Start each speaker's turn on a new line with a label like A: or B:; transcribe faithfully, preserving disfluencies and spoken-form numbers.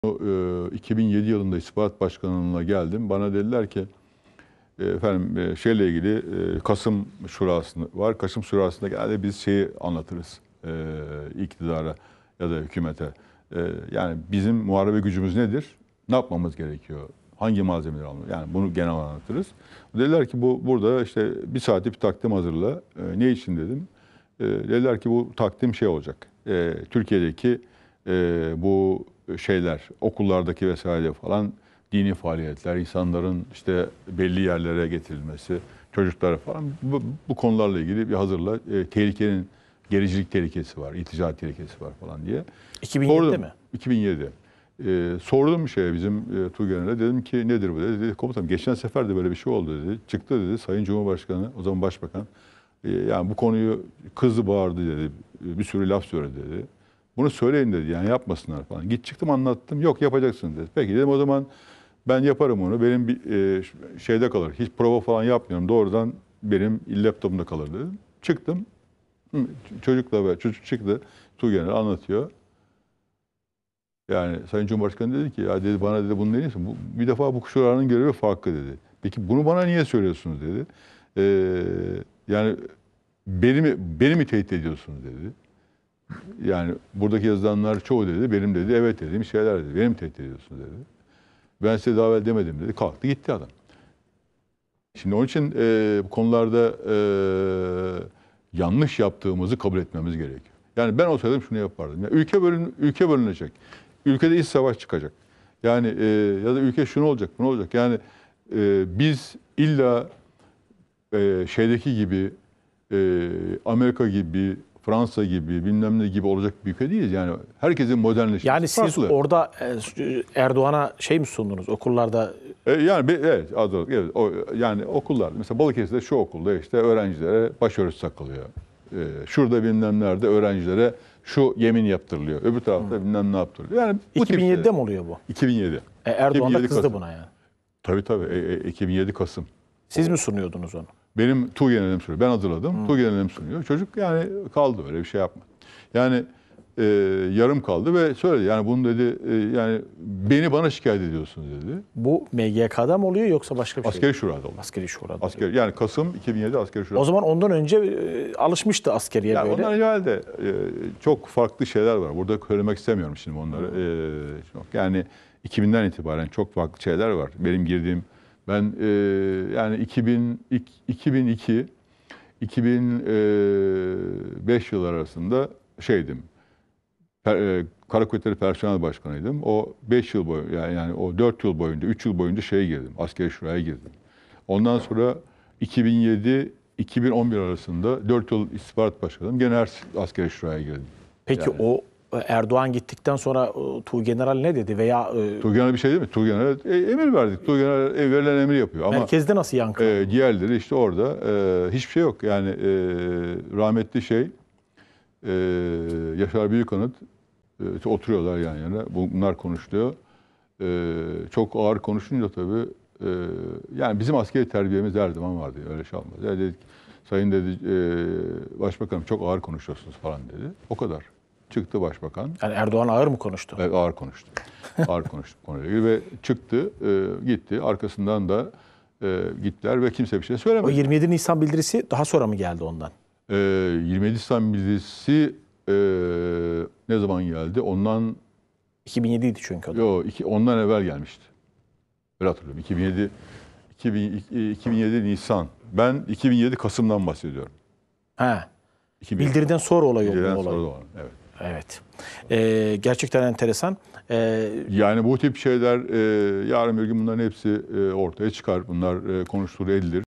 A: iki bin yedi yılında İstihbarat Başkanlığı'na geldim. Bana dediler ki efendim şeyle ilgili Kasım Şurası'nda var. Kasım Şurası'nda geldi biz şeyi anlatırız iktidara ya da hükümete. Yani bizim muharebe gücümüz nedir? Ne yapmamız gerekiyor? Hangi malzemeleri almamız? Yani bunu genel anlatırız. Dediler ki bu burada işte bir saatlik bir takdim hazırla. Ne için dedim. Dediler ki bu takdim şey olacak. Türkiye'deki bu şeyler, okullardaki vesaire falan dini faaliyetler, insanların işte belli yerlere getirilmesi, çocuklara falan bu, bu konularla ilgili bir hazırla. E, tehlikenin, gericilik tehlikesi var, iltica tehlikesi var falan diye.
B: iki bin yedide
A: Sordum,
B: mi?
A: iki bin yedi. E, sordum şeye bizim e, Tuğgener'e, dedim ki nedir bu dedi. Dedi komutanım geçen sefer de böyle bir şey oldu dedi. Çıktı dedi Sayın Cumhurbaşkanı, o zaman Başbakan. E, yani bu konuyu kızdı bağırdı dedi, bir sürü laf söyledi dedi. Bunu söyleyin dedi yani yapmasınlar falan. Git çıktım anlattım. Yok yapacaksın dedi. Peki dedim o zaman ben yaparım onu. Benim bir e, şeyde kalır. Hiç prova falan yapmıyorum. Doğrudan benim laptopumda kalır dedim. Çıktım. Çocukla ve çocuk çıktı. Tuğgener anlatıyor. Yani Sayın Cumhurbaşkanı dedi ki ya dedi bana dedi bunun neyse bu, bir defa bu kuşların görevi farklı dedi. Peki bunu bana niye söylüyorsunuz dedi. Ee, yani beni mi, beni mi tehdit ediyorsunuz dedi. Yani buradaki yazılanlar çoğu dedi, benim dedi, evet dediğim şeyler dedi. Benim tehdit ediyorsunuz dedi. Ben size daha evvel demedim dedi. Kalktı gitti adam. Şimdi onun için e, bu konularda e, yanlış yaptığımızı kabul etmemiz gerekiyor. Yani ben olsaydım şunu yapardım. Yani ülke bölün, ülke bölünecek. Ülkede iç savaş çıkacak. Yani e, ya da ülke şunu olacak, bunu olacak. Yani e, biz illa e, şeydeki gibi e, Amerika gibi Fransa gibi bilmem ne gibi olacak bir ülke değiliz. Yani herkesin modernleşmesi
B: Yani siz
A: farklı.
B: orada Erdoğan'a şey mi sundunuz okullarda?
A: E, yani evet, evet o, yani okullarda mesela Balıkesir'de şu okulda işte öğrencilere başörtüsü takılıyor. E, şurada bilmem nerede öğrencilere şu yemin yaptırılıyor. Öbür tarafta hmm. bilmem ne yaptırılıyor. Yani bu
B: iki bin yedide mi oluyor bu?
A: iki bin yedi.
B: E, Erdoğan
A: iki bin yedi
B: da kızdı
A: Kasım.
B: buna yani.
A: Tabii tabii. E, e, iki bin yedi Kasım.
B: Siz mi sunuyordunuz onu?
A: Benim Tuğgener'im sunuyor. Ben hazırladım. Hmm. Tuğgener'im sunuyor. Çocuk yani kaldı öyle bir şey yapma. Yani e, yarım kaldı ve söyledi. Yani bunu dedi e, yani beni bana şikayet ediyorsunuz dedi.
B: Bu M G K'da mı oluyor yoksa başka bir
A: Askeri
B: şey?
A: Askeri Şura'da oluyor.
B: Askeri Şura'da.
A: Askeri, yani Kasım iki bin yedi Askeri Şura'da.
B: O zaman ondan önce e, alışmıştı askeriye
A: yani
B: böyle.
A: Ondan evvel de e, çok farklı şeyler var. Burada söylemek istemiyorum şimdi onları. Hmm. E, çok, yani iki binden itibaren çok farklı şeyler var. Benim girdiğim ben e, yani iki bin iki iki bin beş yıllar arasında şeydim. Per, Kara Kuvvetleri Personel Başkanıydım. O beş yıl boyunca yani, yani o dört yıl boyunca, üç yıl boyunca şeye girdim. Askeri Şura'ya girdim. Ondan sonra iki bin yedi iki bin on bir arasında dört yıl istihbarat başkanıydım. Gene Askeri Şura'ya girdim.
B: Peki yani. O Erdoğan gittikten sonra Tuğgeneral ne dedi veya e...
A: Tuğgeneral bir şey değil mi? Tuğgeneral e, emir verdik. Tuğgeneral e, verilen emir yapıyor ama
B: merkezde nasıl yankı?
A: E, diğerleri işte orada e, hiçbir şey yok. Yani e, rahmetli şey e, Yaşar Büyükanıt e, oturuyorlar yan yana. Bunlar konuşuluyor. E, çok ağır konuşunca tabii e, yani bizim askeri terbiyemiz her zaman vardı. Öyle şey olmaz. Yani dedik, Sayın dedi e, Başbakanım çok ağır konuşuyorsunuz falan dedi. O kadar. Çıktı başbakan.
B: Yani Erdoğan ağır mı konuştu?
A: Evet, ağır konuştu. ağır konuştu konuyla ilgili ve çıktı, e, gitti. Arkasından da e, gittiler ve kimse bir şey söylemedi.
B: O yirmi yedi Nisan bildirisi daha sonra mı geldi ondan?
A: E, yirmi yedi Nisan bildirisi e, ne zaman geldi? Ondan
B: iki bin yediydi çünkü o da.
A: Yok, iki, ondan evvel gelmişti. Öyle hatırlıyorum. iki bin yedi iki bin, iki bin yedi Nisan. Ben iki bin yedi Kasım'dan bahsediyorum.
B: He. Bildiriden sonra olay oldu.
A: Bildiriden
B: olay.
A: sonra da olan, evet.
B: Evet. Ee, gerçekten enteresan. Ee,
A: yani bu tip şeyler e, yarın bir gün bunların hepsi e, ortaya çıkar. Bunlar e, konuşulur, edilir.